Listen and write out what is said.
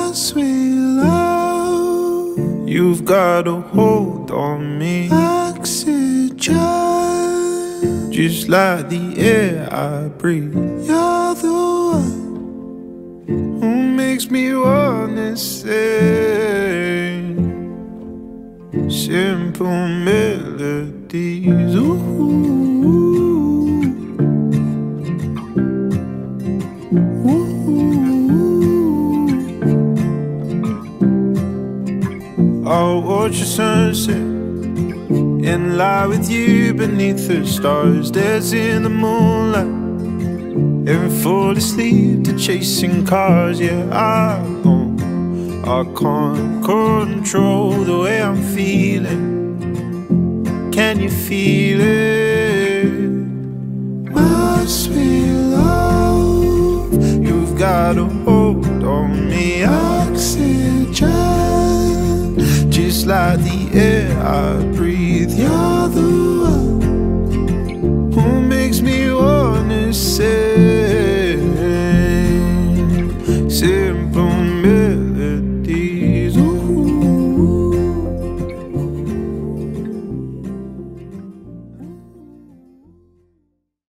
My sweet love, you've got a hold on me. Oxygen, just like the air I breathe. you're the one who makes me wanna sing simple melodies. Ooh. I'll watch the sunset and lie with you beneath the stars, dance in the moonlight and fall asleep to chasing cars. Yeah, I know I can't control the way I'm feeling. Can you feel it? My sweet love, you've got a hold on me. Oxygen, just like the air I breathe.